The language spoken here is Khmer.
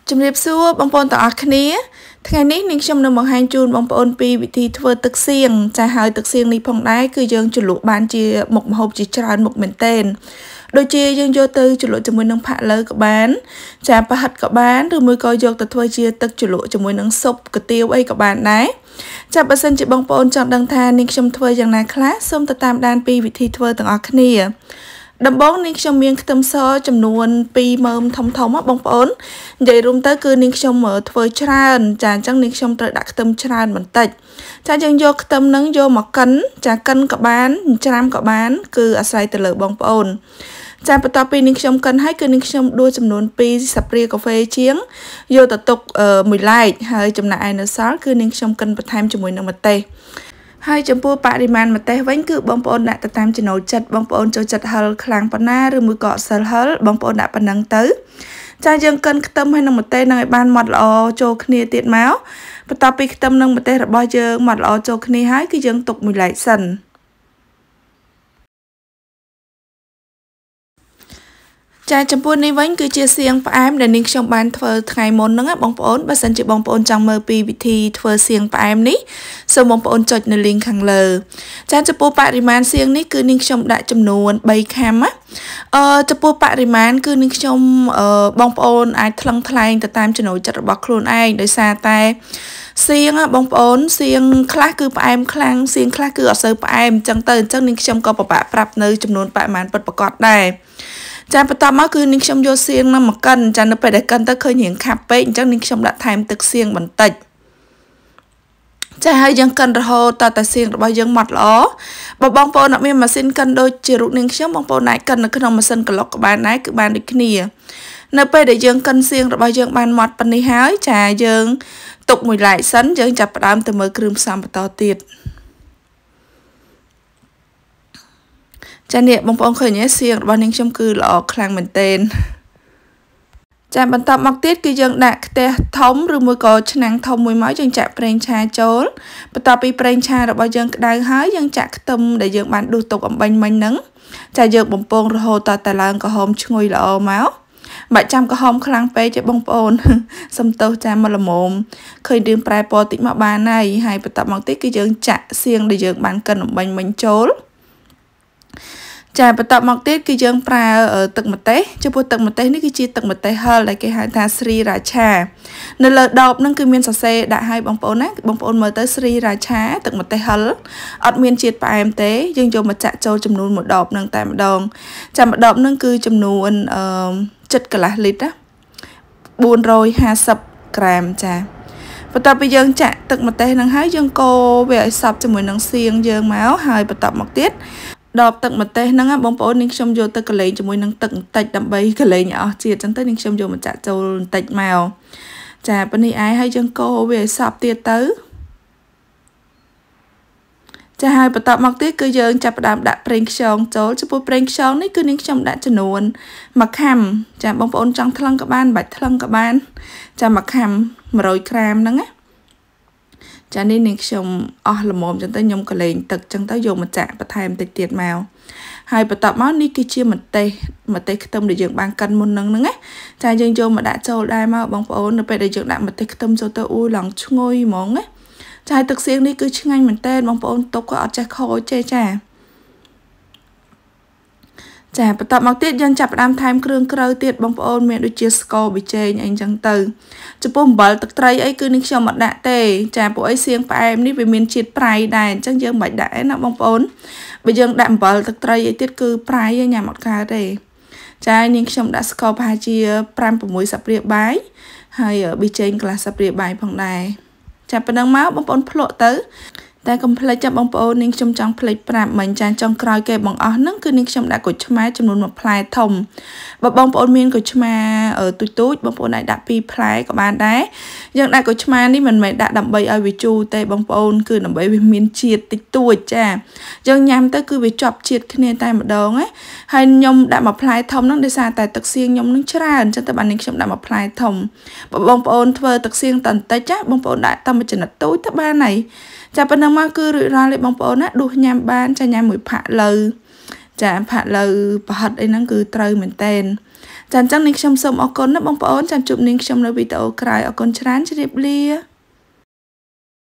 ជំរាបសួរបងប្អូនទាំងអស់គ្នាថ្ងៃនេះនាងខ្ញុំនឹងបង្ហាញជូនបងប្អូនពីវិធីធ្វើទឹកសៀងចាស់ហើយទឹកសៀងនេះផងដែរគឺយើងជ្រលក់បានជាមុខម្ហូបជាច្រើនមុខមែនទែនដូចជាយើងយកទៅជ្រលក់ជាមួយនឹងផាក់លើក៏បានចាប្រហិតក៏បានឬមួយក៏យកទៅធ្វើជាទឹកជ្រលក់ជាមួយនឹងស៊ុបគុយទាវអីក៏បានដែរចាបើសិនជាបងប្អូនចង់ដឹងថានាងខ្ញុំធ្វើយ៉ាងណាខ្លះសូមទៅតាមដានពីវិធីធ្វើទាំងអស់គ្នាដំបូងនាងខ្ញុំមានខ្ទឹមសចំនួន2មើមធំបងប្អូននិយាយរួមទៅគឺនាងខ្ញុំធ្វើច្រើនចាអញ្ចឹងនាងខ្ញុំត្រូវដាក់ខ្ទឹមច្រើនបន្តិចចាយើងយកខ្ទឹមនឹងយកមកកិនចាកិនក៏បានច្រាំក៏បានគឺអាស្រ័យទៅលើបងប្អូនចាបន្ទាប់ពីនាងខ្ញុំកិនហើយគឺនាងខ្ញុំដួសចំនួន2ស្លាបព្រាកាហ្វេជាងយកទៅទុកមួយឡែកហើយចំណែកឯនៅសល់គឺនាងខ្ញុំកិនបន្ថែមជាមួយនឹងម្ទេសហើយចំពោះបរិមាណម្ទេសវិញគឺបងប្អូនដាក់ទៅតាមចំណូលចិត្តបងប្អូនចូលចិត្តហឹរខ្លាំងប៉ុណ្ណាឬមួយក៏អត់សូវហឹរបងប្អូនដាក់ប៉ុណ្ណឹងទៅចាយើងកិនខ្ទឹមហើយនឹងម្ទេសនឹងឲ្យបានម៉ត់ល្អចូលគ្នាទៀតមកបន្ទាប់ពីខ្ទឹមនិងម្ទេសរបស់យើងម៉ត់ល្អចូលគ្នាហើយគឺយើងទុកមួយឡែកសិនចាចំពោះនេះវិញគឺជាសៀងផ្អែមដែលនាងខ្ញុំបានធ្វើថ្ងៃមុនហ្នឹងបងប្អូនបើសិនជាបងប្អូនចង់មើលពីវិធីធ្វើសៀងផ្អែមនេះសូមបងប្អូនចុចនៅ link ខាងលើចាចំពោះបរិមាណសៀងនេះគឺនាងខ្ញុំដាក់ចំនួន3ខាំណាចំពោះបរិមាណគឺនាងខ្ញុំបងប្អូនអាចថ្លឹងថ្លែងទៅតាមចំណូលចិត្តរបស់ខ្លួនឯងដោយសារតែសៀងបងប្អូនសៀងខ្លះគឺផ្អែមខ្លាំងសៀងខ្លះគឺអត់សូវផ្អែមអញ្ចឹងនាងខ្ញុំក៏ពិបាកប្រាប់នៅចំនួនបរិមាណពិតប្រាកដដែរចាបន្ទាប់មកគឺនាងខ្ញុំយកសៀងនឹងមកកិនចានៅពេលដែលកិនទៅឃើញរាងខាប់ពេកអញ្ចឹងនាងខ្ញុំដាក់ថែមទឹកសៀងបន្តិចចាហើយយើងកិនរហូតតតែសៀងរបស់យើងម៉ត់ល្អបើបងប្អូនអត់មានម៉ាស៊ីនកិនដូចជារូបនាងខ្ញុំបងប្អូនអាចកិននៅក្នុងម៉ាស៊ីនក្លុកក៏បានដែរគឺបានដូចគ្នានៅពេលដែលយើងកិនសៀងរបស់យើងបានម៉ត់ប៉ុណ្នេះហើយចាយើងទុកមួយឡែកសិនយើងចាប់ផ្ដើមទៅមើលគ្រឿងផ្សំបន្តទៀតចានេះបងប្អូនឃើញទេសៀងរបស់នាងខ្ញុំគឺល្អខ្លាំងមែនទែនចាបន្តមកទៀតគឺយើងដាក់ខ្ទះធំឬមួយក៏ឆ្នាំងធំមួយមកយើងចាក់ប្រេងឆាចូលបន្ទាប់ពីប្រេងឆារបស់យើងក្តៅហើយយើងចាក់ខ្ទឹមដែលយើងបានដួសទុកអំបញ្ញមិញហ្នឹងចាយើងបំពងរហូតតតែឡើងក្រហមឈ្ងុយល្អមកបាច់ចាំក្រហមខ្លាំងពេកទេបងប្អូនសំទោសចាំមកល្មមឃើញរឿងប្រែពណ៌តិចមកបានហើយបន្តមកទៀតគឺយើងចាក់សៀងដែលយើងបានកិនអំបញ្ញមិញចូលចាបន្តមកទៀតគឺយើងប្រើទឹកម្ទេសចំពោះទឹកម្ទេសនេះគឺជាទឹកម្ទេសហឹរដែលគេហៅថាស្រីរាឆានៅលើដបហ្នឹងគឺមានសរសេរដាក់ឲ្យបងប្អូនណាបងប្អូនមើលទៅស្រីរាឆាទឹកម្ទេសហឹរអត់មានជាតិផ្អែមទេយើងយកមកចាក់ចូលចំនួនមួយដបហ្នឹងតែម្ដងចាមួយដបហ្នឹងគឺចំនួន7កន្លះលីត្រណា450ក្រាមចាបន្ទាប់ពីយើងចាក់ទឹកម្ទេសហ្នឹងហើយយើងកូរវាឲ្យសព្វជាមួយនឹងសៀងយើងមកហើយបន្តមកទៀតដបទឹកម្ទេសហ្នឹងបងប្អូននាងខ្ញុំយកទៅកលែងជាមួយនឹងទឹកបន្តិចដើម្បីកលែងឲ្យអស់ជាតិអញ្ចឹងទៅនាងខ្ញុំយកមកចាក់ចូលបន្តិចមកចាប៉ុនេះឯងហើយយើងកូរវាឲ្យសព្វទៀតទៅចាហើយបន្តមកទៀតគឺយើងចាប់ផ្ដើមដាក់ប្រេងខ្យងចូលចំពោះប្រេងខ្យងនេះគឺនាងខ្ញុំដាក់ចំនួន1ខាំចាបងប្អូនចង់ថ្លឹងក៏បានបាច់ថ្លឹងក៏បានចា1ខាំ100ក្រាមហ្នឹងណាចានេះនាងខ្ញុំអស់ល្មមចឹងទៅខ្ញុំកលែងទឹកចឹងទៅយកមកចាក់បន្ថែមតិចទៀតមកហើយបន្តមកនេះគឺជាម្ទេសខ្ទឹមដែលយើងបានកិនមុនហ្នឹងណាចាយើងយកមកដាក់ចូលដែរមកបងប្អូននៅពេលដែលយើងដាក់ម្ទេសខ្ទឹមចូលទៅឡើងឈ្ងុយហ្មងណាចាទឹកសៀងនេះគឺឆ្ងាញ់មែនតើបងប្អូនទុកក៏អត់ចេះខូចទេចាបន្តមកទៀតយើងចាប់ផ្ដើមថែមគ្រឿងក្រៅទៀតបងប្អូនមានដូចជាស្ករប៊ីចេងអីចឹងទៅចំពោះអំបិលទឹកត្រីអីគឺនាងខ្ញុំអត់ដាក់ទេចាពួកអីសៀងផ្អែមនេះវាមានជាតិប្រៃដែរអញ្ចឹងយើងមិនបាច់ដាក់ទេណាបងប្អូនបើយើងដាក់អំបិលទឹកត្រីអីទៀតគឺប្រៃញ៉ាំអត់កើតទេចានាងខ្ញុំដាក់ស្ករប្រហែលជា5-6 ស្លាបព្រាបាយហើយប៊ីចេងកន្លះស្លាបព្រាបាយផងដែរចាប៉ុណ្ណឹងមកបងប្អូនភ្លក់ទៅតែកុំភ្លេចចាំបងប្អូននាងខ្ញុំចង់ភ្លេចប្រាប់មិញចាចង់ក្រោយគេបងអស់ហ្នឹងគឺនាងខ្ញុំដាក់ក្រូចឆ្មាចំនួន1ផ្លែធំបើបងប្អូនមានក្រូចឆ្មាទូចបងប្អូនអាចដាក់2ផ្លែក៏បានដែរយើងដាក់ក្រូចឆ្មានេះមិនមែនដាក់ដើម្បីឲ្យវាជូរទេបងប្អូនគឺដើម្បីវាមានជាតិតិចតួចចាយើងញ៉ាំទៅគឺវាជាប់ជាតិគ្នាតែម្ដងណាហើយខ្ញុំដាក់1ផ្លែធំហ្នឹងដោយសារតែទឹកសៀងខ្ញុំនឹងច្រើនចឹងតែបាននាងខ្ញុំដាក់1ផ្លែធំបើបងប្អូនធ្វើទឹកសៀងតន្តិចចាបងប្អូនដាក់តែមួយចំណិតទូចទៅបានហើយចាប៉ុណ្ណឹងមកគឺរួចរាល់ទេបងប្អូនណាដួសញ៉ាំបានចាញ៉ាំមួយផាក់លើចាផាក់លើប្រហិតអីហ្នឹងគឺត្រូវមែនតែនចាអញ្ចឹងនាងខ្ញុំសូមអរគុណណាបងប្អូនចាំជួបនាងខ្ញុំនៅវីដេអូក្រោយអរគុណច្រើនជម្រាបលា